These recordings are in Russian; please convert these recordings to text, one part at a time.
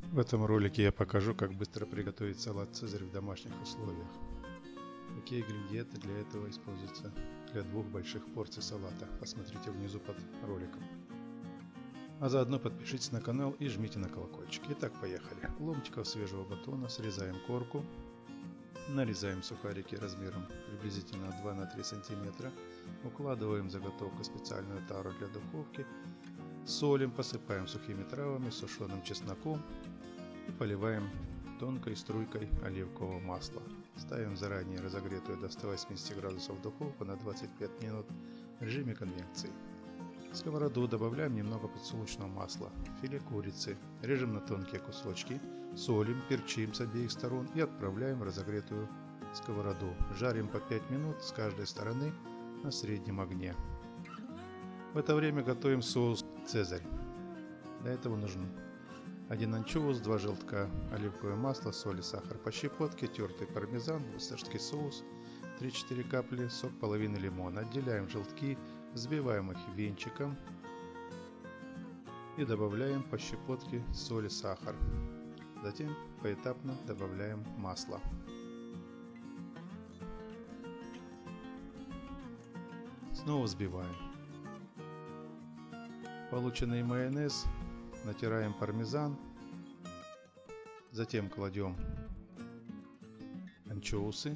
В этом ролике я покажу, как быстро приготовить салат «Цезарь» в домашних условиях. Какие ингредиенты для этого используются для 2 больших порций салата. Посмотрите внизу под роликом. А заодно подпишитесь на канал и жмите на колокольчик. Итак, поехали. Ломтиков свежего батона срезаем корку. Нарезаем сухарики размером приблизительно 2 на 3 см. Укладываем заготовку в специальную тару для духовки. Солим, посыпаем сухими травами, сушеным чесноком и поливаем тонкой струйкой оливкового масла. Ставим заранее разогретую до 180 градусов духовку на 25 минут в режиме конвекции. В сковороду добавляем немного подсолнечного масла, филе курицы, режем на тонкие кусочки, солим, перчим с обеих сторон и отправляем в разогретую сковороду. Жарим по 5 минут с каждой стороны на среднем огне. В это время готовим соус «Цезарь». Для этого нужен 1 анчоус, 2 желтка, оливковое масло, соль и сахар по щепотке, тертый пармезан, высший соус, 3-4 капли, сок половины лимона. Отделяем желтки, взбиваем их венчиком и добавляем по щепотке соль и сахар. Затем поэтапно добавляем масло. Снова взбиваем. Полученный майонез натираем пармезан, затем кладем анчоусы,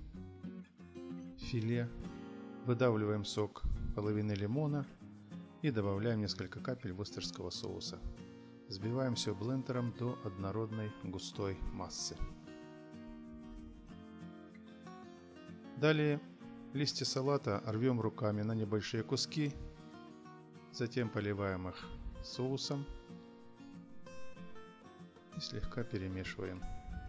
филе, выдавливаем сок половины лимона и добавляем несколько капель вестерского соуса. Взбиваем все блендером до однородной густой массы. Далее листья салата рвем руками на небольшие куски. Затем поливаем их соусом и слегка перемешиваем.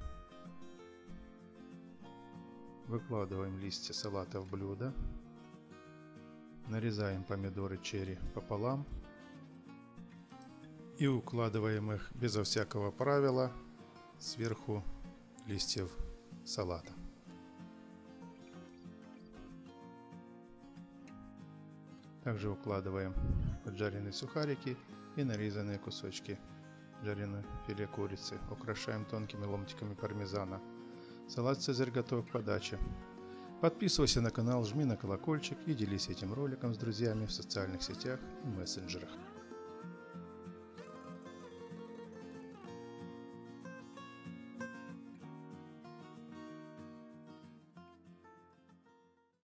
Выкладываем листья салата в блюдо. Нарезаем помидоры черри пополам и укладываем их безо всякого правила сверху листьев салата. Также укладываем поджаренные сухарики и нарезанные кусочки жареной филе курицы. Украшаем тонкими ломтиками пармезана. Салат «Цезарь» готов к подаче. Подписывайся на канал, жми на колокольчик и делись этим роликом с друзьями в социальных сетях и мессенджерах.